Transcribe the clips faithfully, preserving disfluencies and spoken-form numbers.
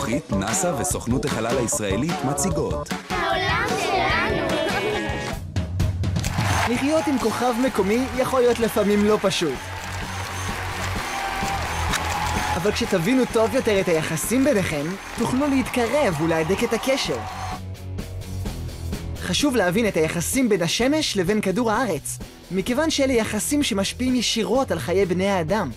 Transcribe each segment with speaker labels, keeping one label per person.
Speaker 1: החינוכית, נאס"א וסוכנות החלל הישראלית מציגות
Speaker 2: העולם שלנו.
Speaker 3: לחיות עם כוכב מקומי יכול להיות לפעמים לא פשוט. אבל כשתבינו טוב יותר את היחסים ביניכם, תוכלו להתקרב ולהדק את הקשר. חשוב להבין את היחסים בין השמש לבין כדור הארץ, מכיוון שאלה יחסים שמשפיעים ישירות על חיי בני האדם.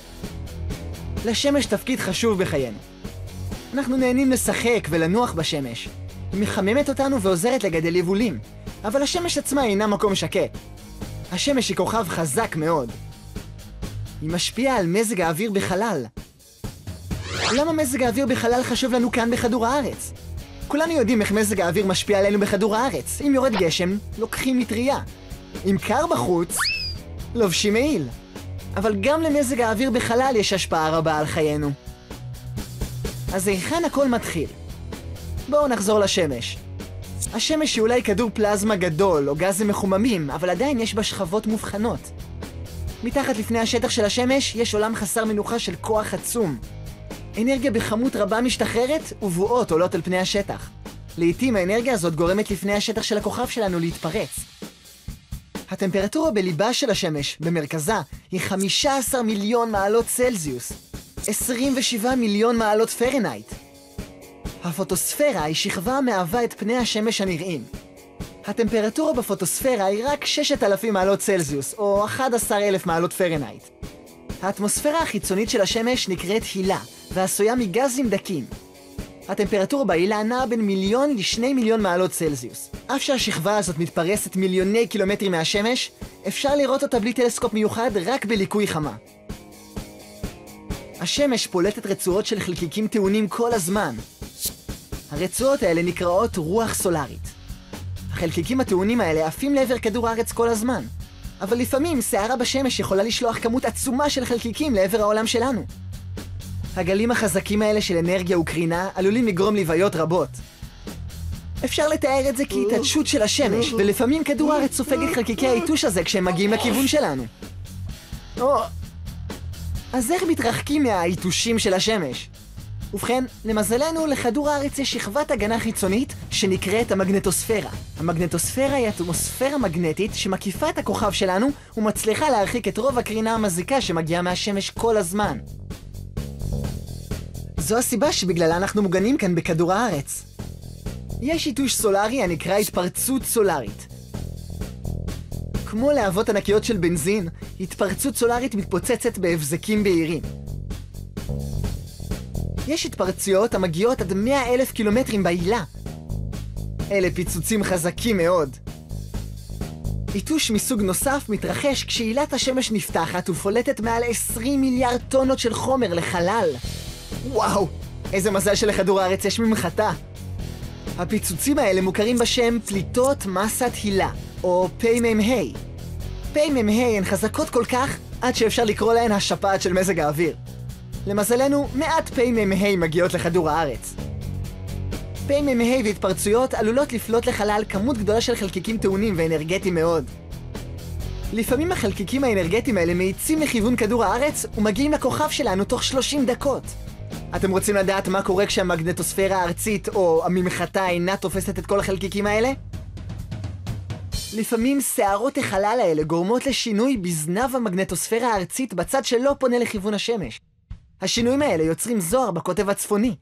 Speaker 3: לשמש תפקיד חשוב בחיינו. אנחנו נהנים לשחק ולנוח בשמש. היא מחממת אותנו ועוזרת לגדל יבולים, אבל השמש עצמה אינה מקום שקט. השמש היא כוכב חזק מאוד. היא משפיעה על מזג האוויר בחלל. למה מזג האוויר בחלל חשוב לנו כאן בכדור הארץ? כולנו יודעים איך מזג האוויר משפיע עלינו בכדור הארץ. אם יורד גשם, לוקחים מטריה. אם קר בחוץ, לובשים מעיל. אבל גם למזג האוויר בחלל יש השפעה רבה על חיינו. אז היכן הכל מתחיל? בואו נחזור לשמש. השמש היא אולי כדור פלזמה גדול או גזים מחוממים, אבל עדיין יש בה שכבות מובחנות. מתחת לפני השטח של השמש יש עולם חסר מנוחה של כוח עצום. אנרגיה בכמות רבה משתחררת ובועות עולות על פני השטח. לעתים האנרגיה הזאת גורמת לפני השטח של הכוכב שלנו להתפרץ. הטמפרטורה בליבה של השמש, במרכזה, היא חמישה עשר מיליון מעלות צלזיוס, עשרים ושבעה מיליון מעלות פרנהייט. הפוטוספירה היא שכבה המהווה את פני השמש הנראים. הטמפרטורה בפוטוספירה היא רק שישת אלפים מעלות צלזיוס, או אחד עשר אלף מעלות פרנהייט. האטמוספירה החיצונית של השמש נקראת הילה, ועשויה מגזים דקים. הטמפרטורה בהילה נעה בין מיליון לשני מיליון מעלות צלזיוס. אף שהשכבה הזאת מתפרסת מיליוני קילומטרים מהשמש, אפשר לראות אותה בלי טלסקופ מיוחד רק בליקוי חמה. השמש פולטת רצועות של חלקיקים טעונים כל הזמן. הרצועות האלה נקראות רוח סולארית. החלקיקים הטעונים האלה עפים לעבר כדור הארץ כל הזמן. אבל לפעמים שערה בשמש יכולה לשלוח כמות עצומה של חלקיקים לעבר העולם שלנו. הגלים החזקים האלה של אנרגיה וקרינה עלולים לגרום לבעיות רבות. אפשר לתאר את זה כהתעטשות של השמש, ולפעמים כדור הארץ סופג את חלקיקי העיטוש הזה כשהם מגיעים לכיוון שלנו. אז איך מתרחקים מהעיטושים של השמש? ובכן, למזלנו, לכדור הארץ יש שכבת הגנה חיצונית שנקראת המגנטוספירה. המגנטוספירה היא אטמוספירה מגנטית שמקיפה את הכוכב שלנו ומצליחה להרחיק את רוב הקרינה המזיקה שמגיעה מהשמש כל הזמן. זו הסיבה שבגללה אנחנו מוגנים כאן בכדור הארץ. יש עיטוש סולארי הנקרא התפרצות סולארית. כמו להבות ענקיות של בנזין, התפרצות סולארית מתפוצצת בהבזקים בהירים. יש התפרצויות המגיעות עד מאה אלף קילומטרים בהילה. אלה פיצוצים חזקים מאוד. עיטוש מסוג נוסף מתרחש כשהילת השמש נפתחת ופולטת מעל עשרים מיליארד טונות של חומר לחלל. וואו, איזה מזל שלכדור הארץ יש ממחטה. הפיצוצים האלה מוכרים בשם פליטות מסת הילה, או פ"מ-ה'. פ"מ-ה' הן חזקות כל כך עד שאפשר לקרוא להן השפעת של מזג האוויר. למזלנו, מעט פ"מ-ה' מגיעות לכדור הארץ. פ"מ-ה' והתפרצויות עלולות לפלוט לחלל כמות גדולה של חלקיקים טעונים ואנרגטיים מאוד. לפעמים החלקיקים האנרגטיים האלה מאיצים לכיוון כדור הארץ ומגיעים לכוכב שלנו תוך שלושים דקות. אתם רוצים לדעת מה קורה כשהמגנטוספירה הארצית או הממחטה אינה תופסת את כל החלקיקים האלה? לפעמים שערות החלל האלה גורמות לשינוי בזנב המגנטוספירה הארצית בצד שלא פונה לכיוון השמש. השינויים האלה יוצרים זוהר בקוטב הצפוני.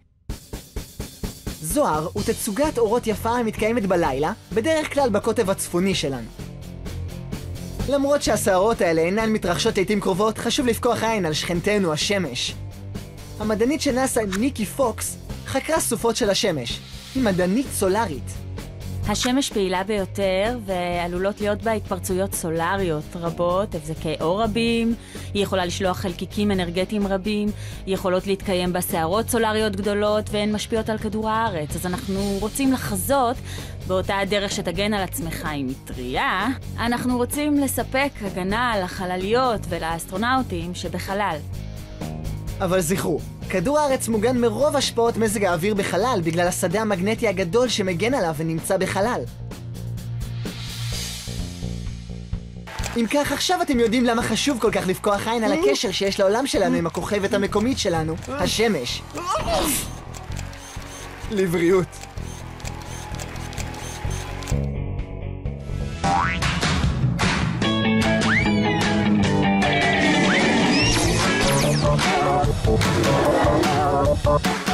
Speaker 3: זוהר הוא תצוגת אורות יפה המתקיימת בלילה, בדרך כלל בקוטב הצפוני שלנו. למרות שהשערות האלה אינן מתרחשות לעתים קרובות, חשוב לפקוח עין על שכנתנו השמש. המדענית של נאס"א, ניקי פוקס, חקרה סופות של השמש. היא מדענית סולארית.
Speaker 4: השמש פעילה ביותר ועלולות להיות בה התפרצויות סולריות רבות, הבזקי אור רבים, היא יכולה לשלוח חלקיקים אנרגטיים רבים, היא יכולות להתקיים בה שערות סולריות גדולות והן משפיעות על כדור הארץ. אז אנחנו רוצים לחזות באותה הדרך שתגן על עצמך עם מטריה, אנחנו רוצים לספק הגנה לחלליות ולאסטרונאוטים שבחלל.
Speaker 3: אבל זכרו, כדור הארץ מוגן מרוב השפעות מזג האוויר בחלל בגלל השדה המגנטי הגדול שמגן עליו ונמצא בחלל. אם כך, עכשיו אתם יודעים למה חשוב כל כך לפקוח עין על הקשר שיש לעולם שלנו עם הכוכבת המקומית שלנו, השמש. לבריאות.
Speaker 2: Oh,